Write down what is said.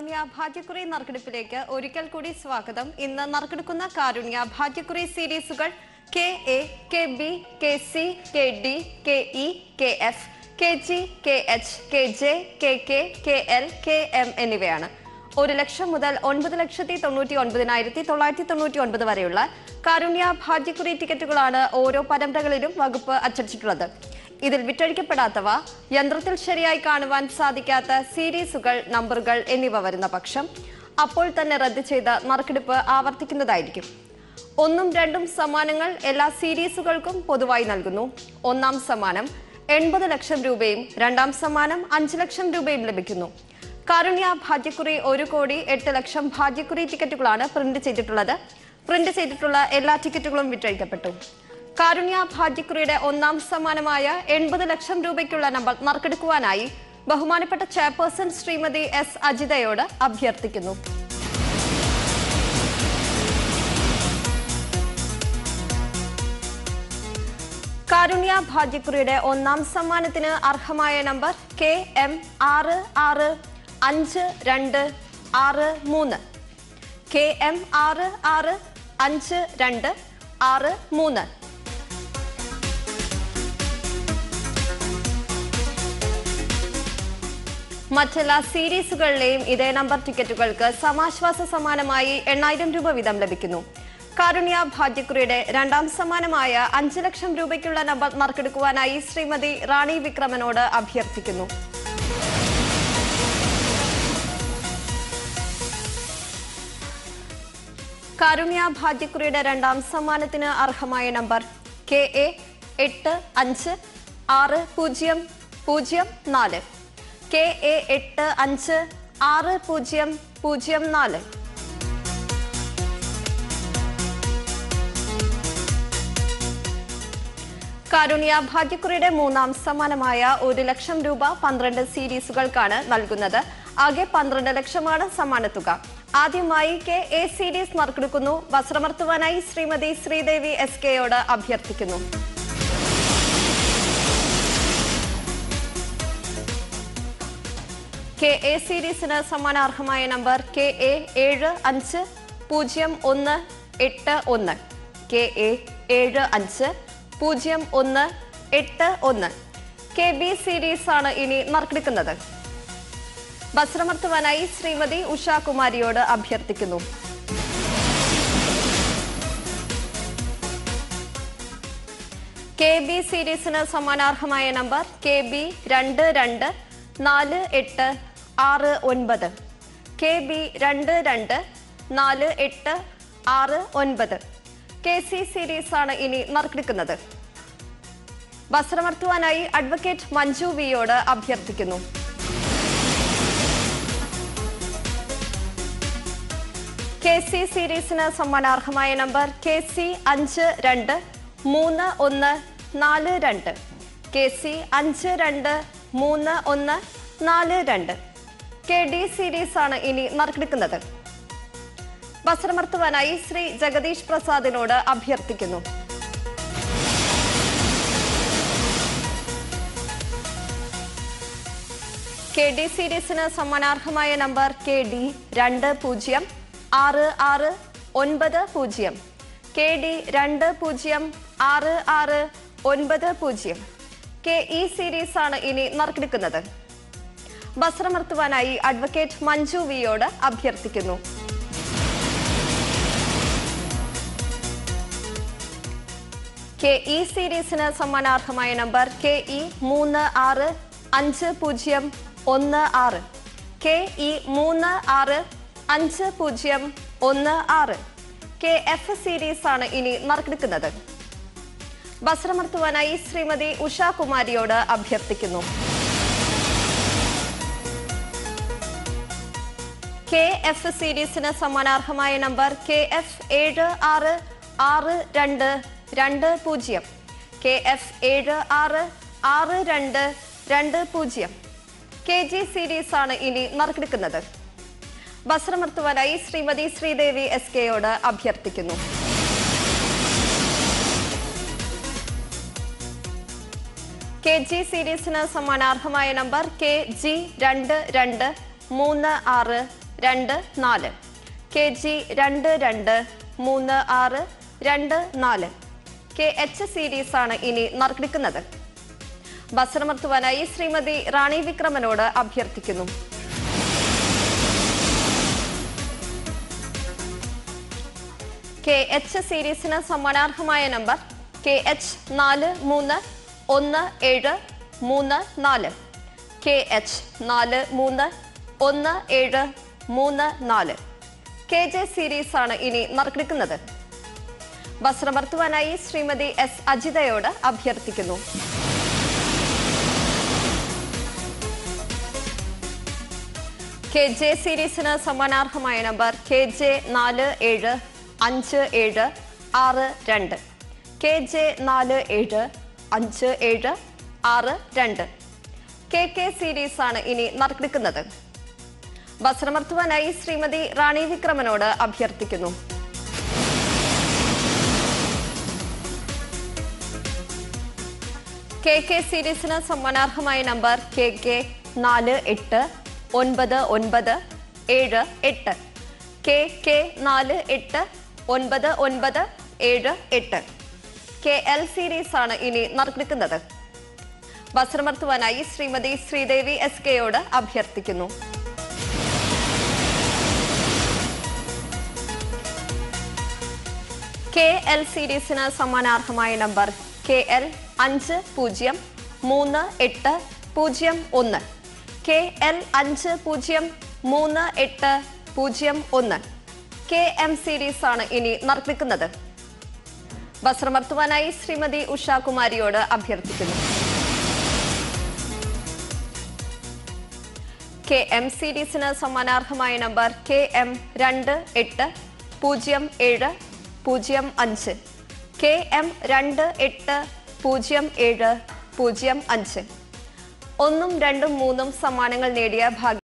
കാരുണ്യ ഭാഗ്യക്കുറി നറുക്കെടുപ്പിലേക്ക് ഒരിക്കൽ കൂടി സ്വാഗതം. ഇന്ന് നറുക്കെടുക്കുന്ന കാരുണ്യ ഭാഗ്യക്കുറി സീരീസുകൾ KA, KB, KC, KD, KE, KF, KG, KH, KJ, KK, KL, KM എന്നിവയാണ്. 1 ലക്ഷം മുതൽ 9,99,999 വരെയുള്ള കാരുണ്യ ഭാഗ്യക്കുറി ടിക്കറ്റുകളാണ് ഓരോ പരമ്പരകളിലും വകുപ്പ് അച്ചടിച്ചിട്ടുള്ളത്. ഇതിൽ വിറ്റഴിക്കപ്പെടാത്തവ, യന്ത്രത്തിൽ ശരിയായി കാണുവാൻ സാധിക്കാത്ത സീരീസുകൾ, നമ്പറുകൾ എന്നിവ വരുന്ന പക്ഷം അപ്പോൾ തന്നെ റദ്ദ് ചെയ്ത് നറുക്കെടുപ്പ് ആവർത്തിക്കുന്നതായിരിക്കും. 1ഉം 2ഉം സമ്മാനങ്ങൾ എല്ലാ സീരീസുകൾക്കും പൊതുവായി നൽകുന്നു. ഒന്നാം സമ്മാനം 80 ലക്ഷം രൂപയും 2ാം സമ്മാനം 5 ലക്ഷം രൂപയും ലഭിക്കുന്നു. കാരുണ്യ ഭാഗ്യക്കുറി 1,08 ലക്ഷം ഭാഗ്യക്കുറി ടിക്കറ്റുകളാണ് പ്രിന്റ് ചെയ്തിട്ടുള്ളത്. പ്രിന്റ് ചെയ്തിട്ടുള്ള എല്ലാ ടിക്കറ്റുകളും വിറ്റഴിക്കപ്പെട്ടു. കാരുണ്യ ഭാഗ്യക്കുറിയുടെ 1ാം സമ്മാനമായ 80 ലക്ഷം രൂപയ്ക്കുള്ള നമ്പർ നറുക്കെടുക്കുവാനായി ബഹുമാനപ്പെട്ട ചെയർപേഴ്സൺ ശ്രീമതി S. അജിതയോട് അഭ്യർത്ഥിക്കുന്നു. കാരുണ്യ ഭാഗ്യക്കുറിയുടെ 1ാം സമ്മാനത്തിന് അർഹമായ നമ്പർ KM 665263. KM 665263. മറ്റെല്ലാ സീരീസുകളിലെയും ഇതേ നമ്പർ ടിക്കറ്റുകൾക്ക് സമാശ്വാസ സമ്മാനമായി 8000 രൂപ വീതം ലഭിക്കുന്നു. കാരുണ്യ ഭാഗ്യക്കുറിയുടെ 2ാം സമ്മാനമായ 5 ലക്ഷം രൂപയ്ക്കുള്ള നമ്പർ നറുക്കെടുക്കുവാനായി ശ്രീമതി റാണി വിക്രമനോട് അഭ്യർത്ഥിക്കുന്നു. കാരുണ്യ ഭാഗ്യക്കുറിയുടെ 2ാം സമ്മാനത്തിന് അർഹമായ നമ്പർ KA 856004. KA 856004. കാരുണ്യ ഭാഗ്യക്കുറിയുടെ 3ാം സമ്മാനമായ 1 ലക്ഷം രൂപ 12 സീരീസുകൾക്കാണ് നൽകുന്നത്. ആകെ 12 ലക്ഷമാണ് സമ്മാനത്തുക. ആദ്യമായി KA സീരീസ് നറുക്കെടുക്കുന്നു. വസ്ത്രമർത്തുവാനായി ശ്രീമതി ശ്രീദേവി SKയോട് അഭ്യർത്ഥിക്കുന്നു. KA സീരീസിന് സമ്മാനാർഹമായ number KA 750181. KA 750181. KB series ആണ് ഇനി നറുക്കെടുക്കുന്നത്. വസ്ത്രമർത്തുവാനായി ശ്രീമതി ഉഷാകുമാരിയോട് അഭ്യർത്ഥിക്കുന്നു. KB സീരീസിന് സമ്മാനാർഹമായ number KB 224869. KB 224869. KC series ആണ് ഇനി നറുക്കെടുക്കുന്നത്. വസ്ത്രമർത്തുവാനായി അഡ്വക്കേറ്റ് മഞ്ജു വിയോട് അഭ്യർത്ഥിക്കുന്നു. KC സീരീസിന് സമ്മാനാർഹമായ number KC 523142. KC 523142. KD series ആണ് ഇനി നറുക്കെടുക്കുന്നത്. വസ്ത്രമർത്തുവാനായി ശ്രീ ജഗദീഷ് പ്രസാദിനോട് അഭ്യർത്ഥിക്കുന്നു. KD സീരീസിന് സമ്മാനാർഹമായ number KD 206690. KD 206690. KE series ആണ് ഇനി നറുക്കെടുക്കുന്നത്. വസ്ത്രമർത്തുവാനായി അഡ്വക്കേറ്റ് മഞ്ജു വിയോട് അഭ്യർത്ഥിക്കുന്നു. KE സീരീസിന് സമ്മാനാർഹമായ number KE 365016. KE 365016. KF series ആണ് ഇനി നറുക്കെടുക്കുന്നത്. വസ്ത്രമർത്തുവാനായി ശ്രീമതി ഉഷാകുമാരിയോട് അഭ്യർത്ഥിക്കുന്നു. KF സീരീസിന് സമ്മാനാർഹമായ number KF 766220. KF 766220. KG series ആണ് ഇനി നറുക്കെടുക്കുന്നത്. വസ്ത്രമർത്തുവാനായി ശ്രീമതി ശ്രീദേവി SKയോട് അഭ്യർത്ഥിക്കുന്നു. KG സീരീസിന് സമ്മാനാർഹമായ number KG 2236 2-4, KG 22-36-24, KH series ആണ് ഇനി നറുക്കെടുക്കുന്നത്. ബസറമർത്തുവാനായി ശ്രീമതി റാണി വിക്രമനോട് അഭ്യർത്ഥിക്കുന്നു. KH സീരീസിന് സമ്മാനാർഹമായ number KH 431734, KH 431734. KJ series ആണ് ഇനി നറുക്കെടുക്കുന്നത്. ബസറമർത്തുവാനായി ശ്രീമതി S അജിതയോട് അഭ്യർത്ഥിക്കുന്നു. KJ സീരീസിന് സമ്മാനാർഹമായ number KJ 475762, KJ 475762. KK series ആണ് ഇനി നറുക്കെടുക്കുന്നത്. ബസറമർത്തുവാനായി ശ്രീമതി റാണി വിക്രമനോട് അഭ്യർത്ഥിക്കുന്നു. KK സീരീസിന് സമ്മാനാർഹമായ number KK 489978, KK 489978. KL series ആണ് ഇനി നറുക്കെടുക്കുന്നത്. ബസറമർത്തുവാനായി ശ്രീമതി ശ്രീദേവി SK യോട് അഭ്യർത്ഥിക്കുന്നു. KL സീരീസിന് സമ്മാനാർഹമായ number KL 503801, KL 503801. KM series ആണ് ഇനി നറുക്കെടുക്കുന്നത്. ബസറമർത്തുവാനായി ശ്രീമതി ഉഷാകുമാരിയോട് അഭ്യർത്ഥിക്കുന്നു. KM സീരീസിന് സമ്മാനാർഹമായ നമ്പർ KM 280705, KM 280705. 1, 2, 3 സമ്മാനങ്ങൾ നേടിയ ഭാഗ്യ